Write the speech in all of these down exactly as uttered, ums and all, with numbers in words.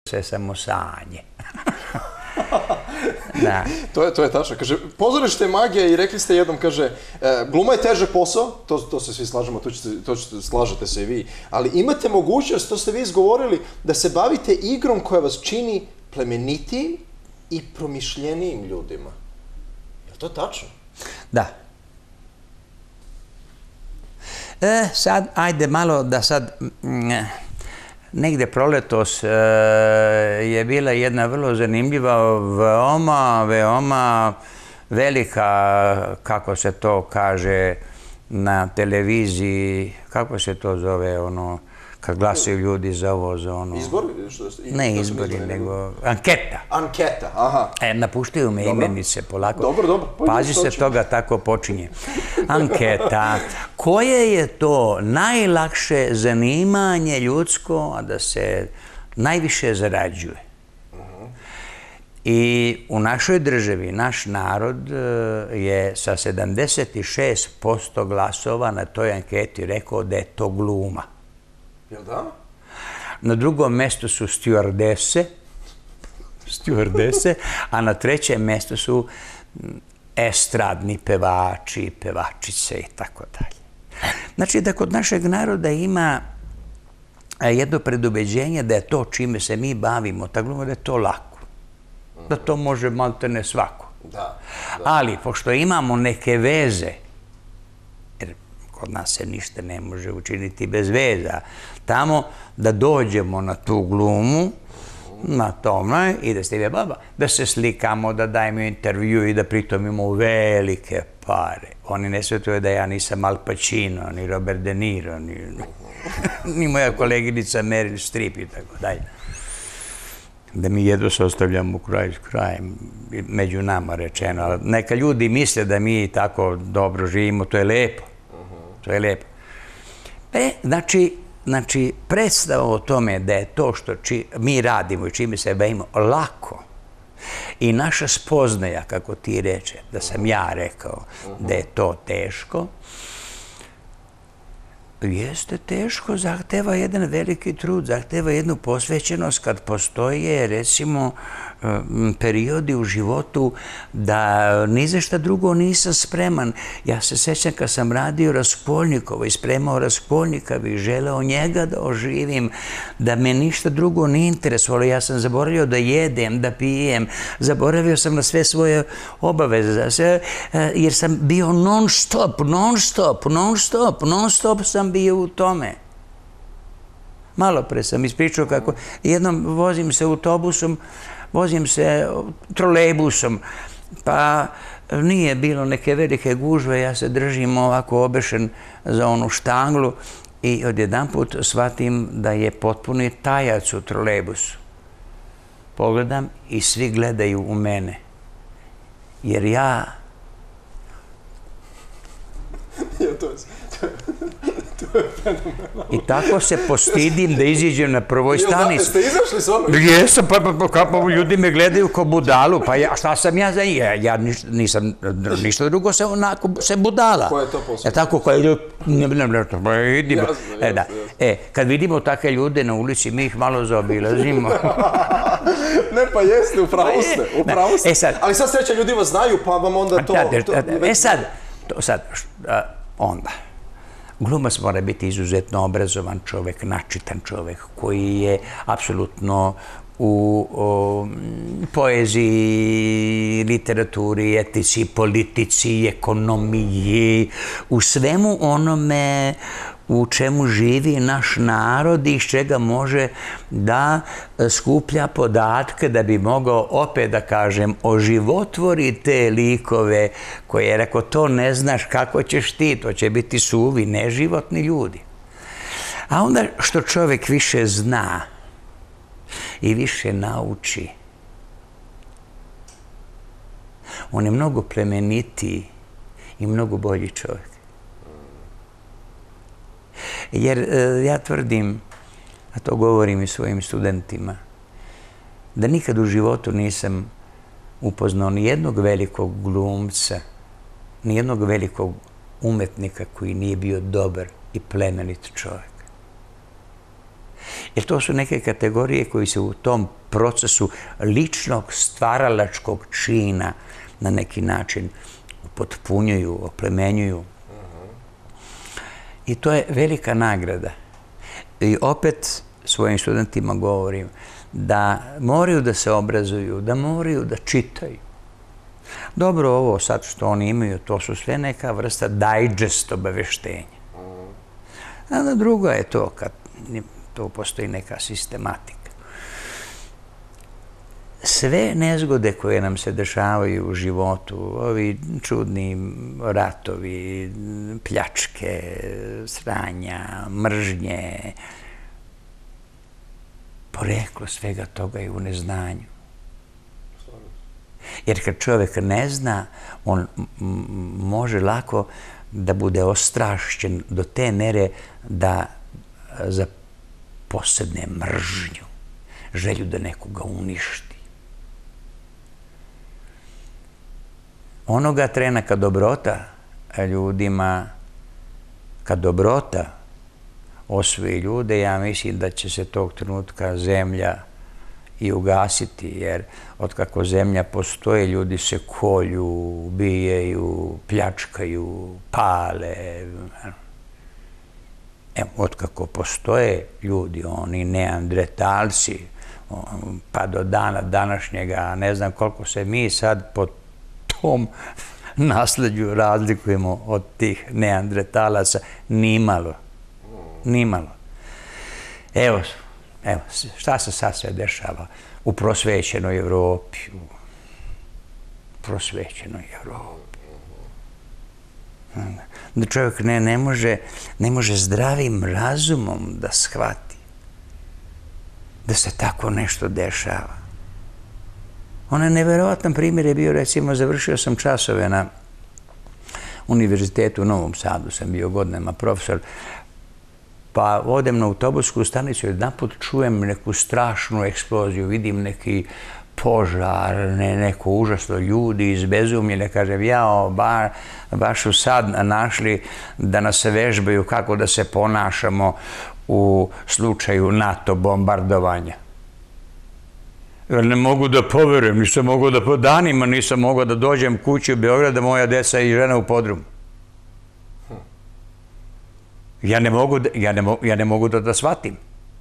sve samo sanje. Da. To je, to je tačno. Kaže, pozorište je magija i rekli ste jednom, kaže, gluma je težak posao, to, to se svi slažemo, to, ćete, to ćete, slažete se i vi, ali imate mogućnost, to ste vi izgovorili, da se bavite igrom koja vas čini plemenitijim i promišljenijim ljudima. Je li to tačno? Da. E, sad, ajde malo da sad... Negde proletos je bila jedna vrlo zanimljiva, veoma, veoma velika, kako se to kaže na televiziji, kako se to zove, ono, kad glasaju ljudi za ovo, za ono... Izbori? Ne izbori, nego anketa. Anketa, aha. E, napuštaju me imenice polako. Dobro, dobro. Pazi se toga, tako počinje. Anketa. Koje je to najlakše zanimanje ljudsko, a da se najviše zarađuje? I u našoj državi, naš narod je sa sedamdeset šest posto glasova na toj anketi rekao da je to gluma. Jel da? Na drugom mjestu su stjuardese, stjuardese, a na trećem mjestu su estradni pevači, pevačice i tako dalje. Znači da kod našeg naroda ima jedno predubeđenje da je to čime se mi bavimo, ta gluma, da je to lako. Da to može maltene svako. Da. Ali, pošto imamo neke veze, jer kod nas se ništa ne može učiniti bez veza, tamo da dođemo na tu glumu, na tome, i da ste baba, da se slikamo, da dajemo intervju i da pritom imamo velike pare. Oni ne svetuju da ja nisam Al Pacino, ni Robert De Niro, ni, ni moja koleginica Meryl Streep i tako dalje. Da mi jedno se ostavljamo kraj s krajem, među nama rečeno. Ali neka ljudi misle da mi tako dobro živimo, to je lepo. To je lepo. E, znači, znači, predstava o tome da je to što či, mi radimo i čime se bavimo lako i naša spoznaja, kako ti reče, da sam ja rekao da je to teško, jeste teško, zahteva jedan veliki trud, zahteva jednu posvećenost kad postoje, recimo, periodi u životu da ni za šta drugo nisam spreman. Ja se sećam kad sam radio Raskolnikova i spremao Raskolnika i želeo njega da oživim, da me ništa drugo nije interesovalo. Ja sam zaboravio da jedem, da pijem, zaboravio sam na sve svoje obaveze, jer sam bio non stop, non stop, non stop, non stop sam bio u tome. Malo pre sam ispričao kako jednom vozim se autobusom, vozim se trolejbusom, pa nije bilo neke velike gužve, ja se držim ovako obešen za onu štanglu i odjedanput shvatim da je potpuni tajac u trolejbusu. Pogledam i svi gledaju u mene, jer ja... I tako se postidim da iziđem na prvoj stanici. Jeste izašli s ono? Jesam, pa ljudi me gledaju kao budalu, pa šta sam ja za njih? Ja nisam ništa drugo sem budala. Ko je to posao? E tako, ko je... E, kad vidimo takve ljude na ulici, mi ih malo zaobilazimo. Ne, pa jeste, upravo ste, upravo ste. Ali sad sreća ljudi vas znaju, pa vam onda to... E sad, sad, onda... Glumac mora biti izuzetno obrazovan čovek, načitan čovek, koji je apsolutno u poeziji, literaturi, etici, politici, ekonomiji, u svemu onome u čemu živi naš narod i iz čega može da skuplja podatke da bi mogao, opet da kažem, oživotvori te likove koje, jer ako to ne znaš kako ćeš ti, to će biti suvi, neživotni ljudi. A onda što čovjek više zna i više nauči, on je mnogo plemenitiji i mnogo bolji čovjek. Jer ja tvrdim, a to govorim i svojim studentima, da nikad u životu nisam upoznao ni jednog velikog glumca, ni jednog velikog umetnika koji nije bio dobar i plemenit čovjek. Jer to su neke kategorije koji se u tom procesu ličnog stvaralačkog čina na neki način potpunjuju, oplemenjuju. I to je velika nagrada. I opet svojim studentima govorim da moraju da se obrazuju, da moraju da čitaju. Dobro, ovo sad što oni imaju, to su sve neka vrsta digest obaveštenja. A drugo je to kad to postoji neka sistematika. Sve nezgode koje nam se dešavaju u životu, ovi čudni ratovi, pljačke, sranja, mržnje, poreklo svega toga je u neznanju. Jer kad čovjek ne zna, on može lako da bude ostrašćen do te mere da zaposedne mržnju, želju da nekoga uništi. Onoga trena kad dobrota ljudima, kad dobrota osvoji ljude, ja mislim da će se tog trenutka zemlja i ugasiti, jer otkako zemlja postoje, ljudi se kolju, ubijaju, pljačkaju, pale. Evo, otkako postoje ljudi, oni neandretalci, pa do dana današnjega, ne znam koliko se mi sad po tom nasleđu razlikujemo od tih neandretalaca, nimalo. Nimalo. Evo, evo, šta se sad sve dešava u prosvećenoj Evropi, u prosvećenoj Evropi. Da čovjek ne, ne, može, ne može zdravim razumom da shvati da se tako nešto dešava. Onaj neverovatan primjer je bio, recimo, završio sam časove na Univerzitetu u Novom Sadu, sam bio godinama profesor, pa odem na autobusku stanicu i jedanput čujem neku strašnu eksploziju, vidim neki požar, ne, neko užasno, ljudi izbezumljene, kažem, jao, ba, baš su sad našli da nas vežbaju kako da se ponašamo u slučaju NATO bombardovanja. Jer ne mogu da poverujem, nisam mogao da po danima nisam mogao da dođem kući u Beograd, da moja deca i žena u podrumu. Ja ne mogu da, ja ne mogu, ja ne mogu da, da shvatim.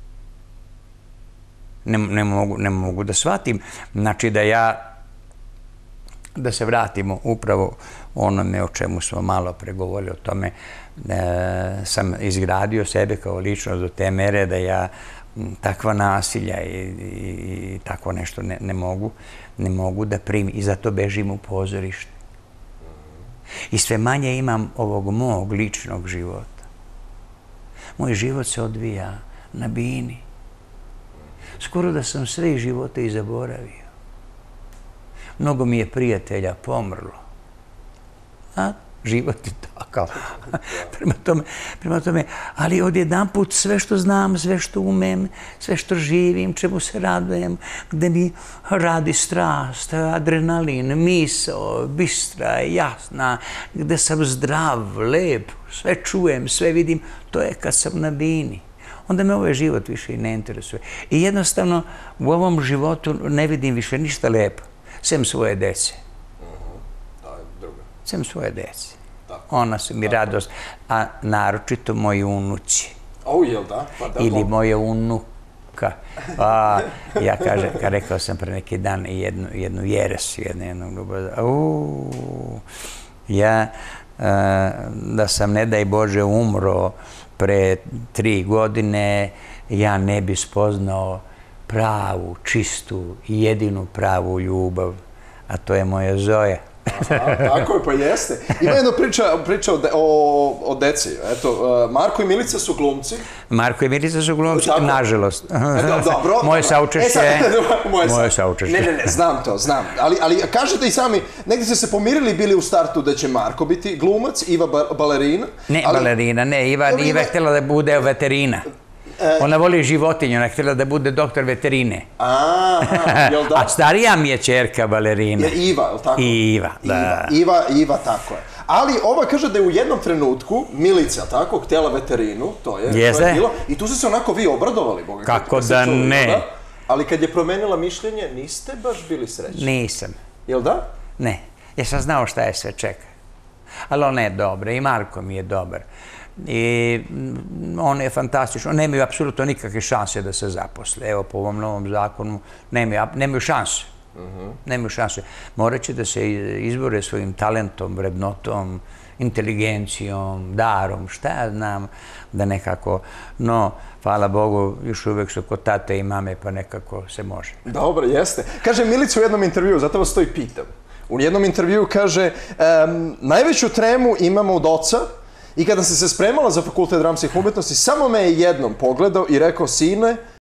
Ne, ne, mogu, ne mogu da shvatim. Znači da ja, da se vratimo upravo onome o čemu smo malo pregovorili, o tome da sam izgradio sebe kao ličnost do te mere da ja takva nasilja i, i, i tako nešto ne, ne mogu, ne mogu da primim i zato bežim u pozorište. I sve manje imam ovog mog ličnog života. Moj život se odvija na bini. Skoro da sam sve živote i zaboravio. Mnogo mi je prijatelja pomrlo. A život je takav. prema, tome, prema tome, ali odjedanput sve što znam, sve što umem, sve što živim, čemu se radujem, gde mi radi strast, adrenalin, misao, bistra, jasna, gde sam zdrav, lep, sve čujem, sve vidim, to je kad sam na bini. Onda me ovaj život više i ne interesuje. I jednostavno u ovom životu ne vidim više ništa lepo, sem svoje dece. Sem svoje dece. Ona su mi radost, a naročito moji unuci. O, jel da? Ili moje unuka. A, ja kažem, kad rekao sam pre neki dan jednu, jednu jeres, jednu, jednu ljubav. Uuu, ja, da sam, ne daj Bože, umro pre tri godine, ja ne bi spoznao pravu, čistu i jedinu pravu ljubav, a to je moja Zoja. Aha, tako je, pa jeste. Ima jedna priča, priča o, de, o, o deci. Eto, uh, Marko i Milica su glumci. Marko i Milica su glumci, tako? Nažalost. E, dobro. Moje saučešće. E, moje, moje saučešće. Ne, ne, ne, znam to, znam. Ali, ali kažete i sami, negdje ste se pomirili bili u startu da će Marko biti glumac, Iva ba, balerina. Ne, ali, balerina, ne, Iva, Iva je htjela da bude veterina. Ona voli životinju, ona je htjela da bude doktor veterine. Aha, jel da? A starija mi je čerka balerina. Je Iva, jel tako? Iva, da. Iva, Iva, tako je. Ali ova kaže da je u jednom trenutku Milica, tako, htjela veterinu, to je, to je bilo, i tu su se onako vi obradovali, Boga. Kako da ne? Ali kad je promenila mišljenje, niste baš bili srećni. Nisam. Jel da? Ne, jer sam znao šta je sve čeka. Ali ona je dobra i Marko mi je dobar. I on je fantastičan. Nemaju apsolutno nikakve šanse da se zaposle. Evo, po ovom novom zakonu nemaju šanse. Nemaju šanse. Morat će da se izbore svojim talentom, vrednotom, inteligencijom, darom, šta ja znam, da nekako, no, hvala Bogu, još uvek su kod tate i mame, pa nekako se može. Dobro, jeste. Kaže Milica u jednom intervjuu, zato vas to i pitam. U jednom intervjuu kaže, najveću tremu imamo od oca i kada sam se spremala za fakultet dramskih umetnosti, samo me je jednom pogledao i rekao, sine,